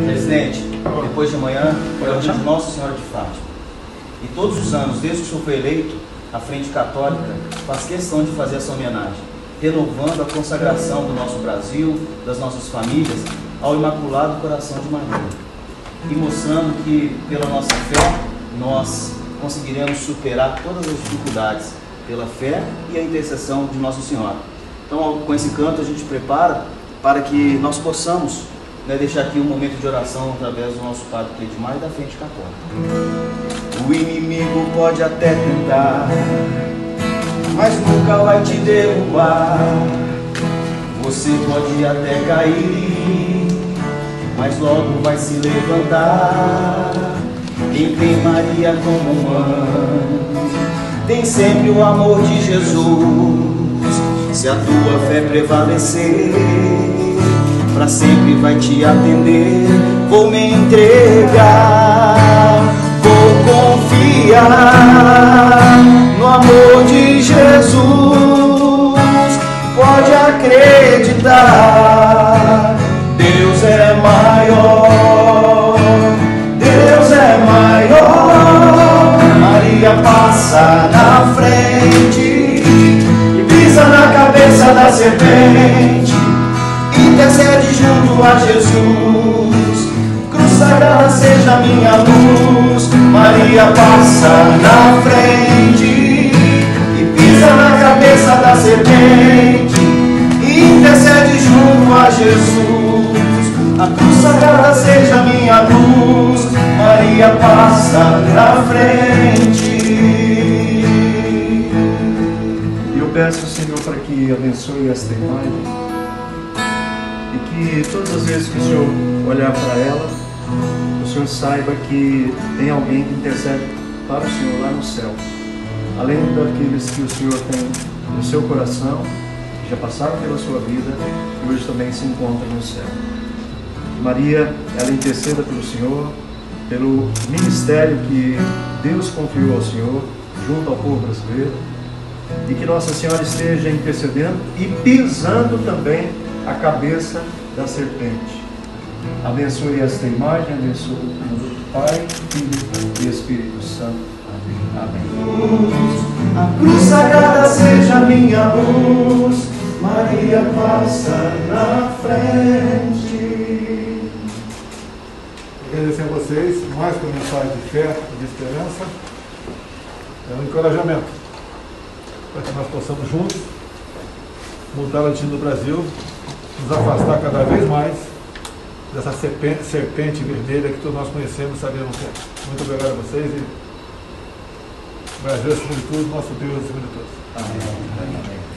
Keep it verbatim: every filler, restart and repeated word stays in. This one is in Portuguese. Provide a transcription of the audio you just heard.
Presidente, depois de amanhã é o dia de Nossa Senhora de Fátima. E todos os anos, desde que o senhor foi eleito, a Frente Católica faz questão de fazer essa homenagem, renovando a consagração do nosso Brasil, das nossas famílias, ao Imaculado Coração de Maria. E mostrando que, pela nossa fé, nós conseguiremos superar todas as dificuldades, pela fé e a intercessão de Nossa Senhora. Então, com esse canto, a gente prepara para que nós possamos, né, deixar aqui um momento de oração através do nosso Padre Cleidmar e da Frente Católica. O inimigo pode até tentar, mas nunca vai te derrubar. Você pode até cair, mas logo vai se levantar. Quem tem Maria como mãe tem sempre o amor de Jesus. Se a tua fé prevalecer, pra sempre vai te atender. Vou me entregar, vou confiar no amor de Jesus. Pode acreditar, Deus é maior, Deus é maior. Maria passa na frente e pisa na cabeça da serpente, intercede junto a Jesus. Cruz sagrada seja minha luz. Maria passa na frente e pisa na cabeça da serpente, intercede junto a Jesus. A cruz sagrada seja minha luz. Maria passa na frente. Eu peço, Senhor, para que abençoe esta imagem, e que todas as vezes que o Senhor olhar para ela, o Senhor saiba que tem alguém que intercede para o Senhor lá no céu, além daqueles que o Senhor tem no seu coração, que já passaram pela sua vida e hoje também se encontram no céu. Maria, ela interceda pelo Senhor, pelo ministério que Deus confiou ao Senhor junto ao povo brasileiro, e que Nossa Senhora esteja intercedendo e pisando também a cabeça da serpente. Abençoe esta imagem, abençoe o nome do Pai, Filho e Espírito Santo. Amém. A cruz sagrada seja minha luz. Maria passa na frente. Agradecer a vocês, mais que uma mensagem de fé e de esperança, é um encorajamento para que nós possamos juntos mudar o destino do Brasil, nos afastar cada vez mais dessa serpente, serpente vermelha que todos nós conhecemos e sabemos que é. Muito obrigado a vocês e Brasil acima de tudo, nosso Deus acima de todos. Amém. Amém.